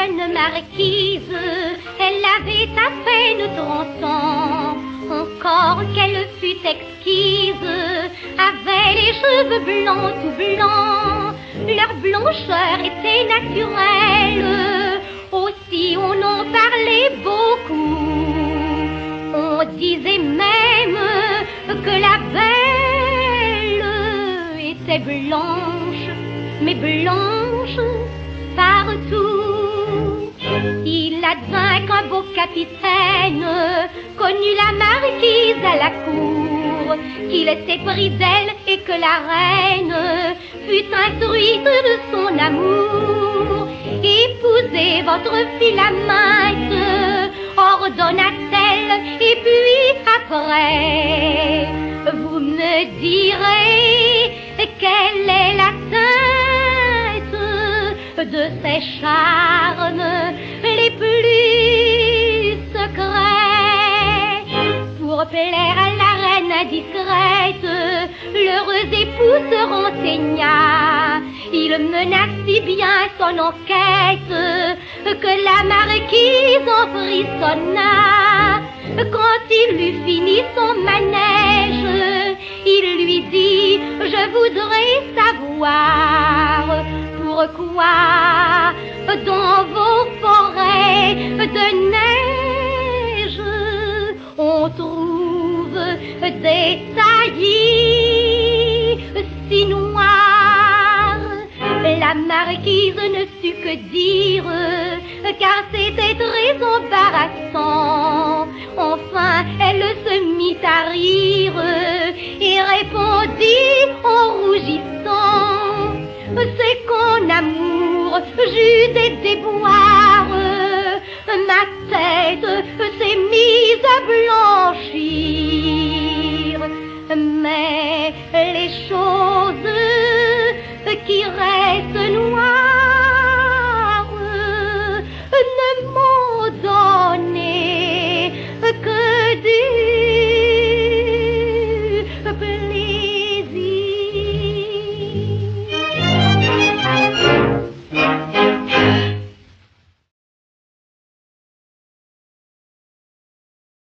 jeune marquise, elle avait à peine 30 ans. Encore qu'elle fût exquise, avait les cheveux blancs tout blancs. Leur blancheur était naturelle, aussi on en parlait beaucoup. On disait même que la belle était blanche, mais blanche partout. Il advint qu'un beau capitaine connut la marquise à la cour, qu'il était pris d'elle et que la reine fut instruite de son amour. Épousez votre fille la Mainte, ordonna-t-elle, et puis après, vous me direz quelle est la teinte de ces charmes les plus secrets. Pour plaire à la reine indiscrète, l'heureux époux se renseigna. Il mena si bien son enquête que la marquise en frissonna. Quand il eut fini son manège, il lui dit: je voudrais savoir pourquoi dans vos forêts de neige on trouve des taillis si noirs. La marquise ne sut que dire, car c'était très embarrassant. Enfin, elle se mit à rire et répondit en rougissant: c'est qu'en amour j'eus des déboires, ma tête s'est mise